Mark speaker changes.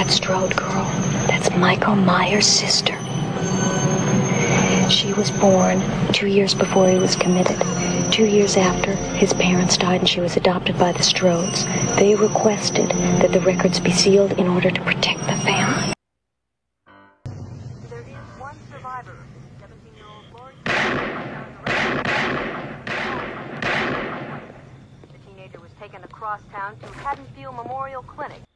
Speaker 1: Strode girl. That's Michael Myers' sister. She was born 2 years before he was committed. 2 years after, his parents died and she was adopted by the Strodes. They requested that the records be sealed in order to protect the family.
Speaker 2: There is one survivor, 17-year-old Lori. The teenager was taken across town to Haddonfield Memorial Clinic.